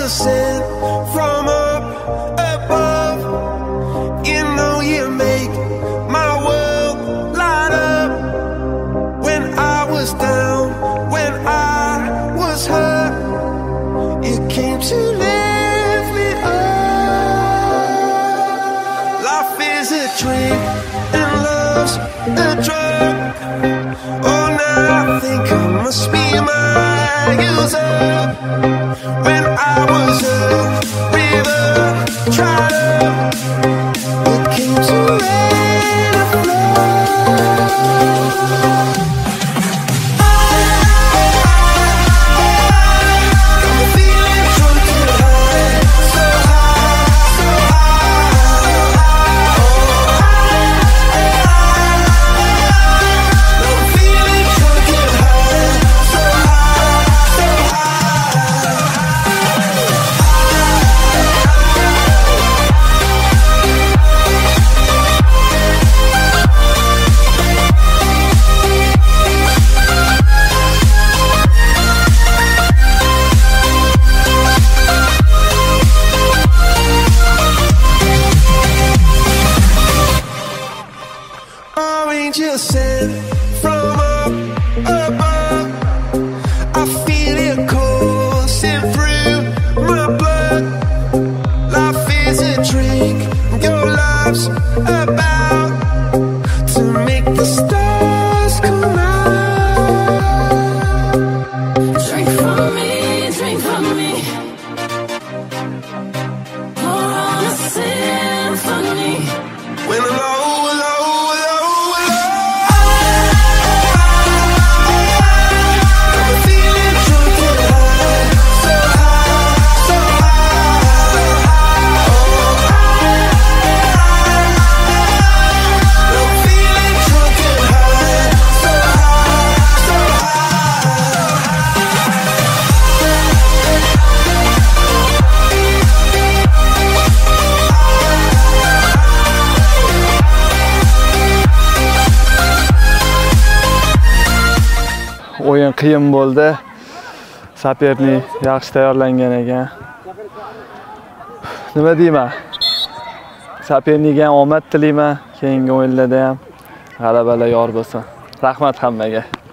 angel sent from up above. You know you make my world light up. When I was down, when I was hurt, you came to lift me up. Life is a dream and love's a drug. Oh, now I think I must be miles up. When I was a river dried up, it came to rain and flood. I'm feeling drunk and high, so high, so high. I'm feeling drunk and high, so high, so angel sent from up above. I feel it coursing through my blood. Life is a drink, your love's about to make the stars come out. Drink from me, drink from me. Pour on a symphony. When I'm low, low, low, low, I'm feeling drunk and high, so high, so high. I'm feeling drunk and high, so high, so O'yin qiyin bo'ldi. Saperni yaxshi tayyorlangan ekan. Nima deyman? Saperniga omad tilayman. Keyingi o'yinlarda ham g'alabalar yor bo'lsin. Rahmat hammaga.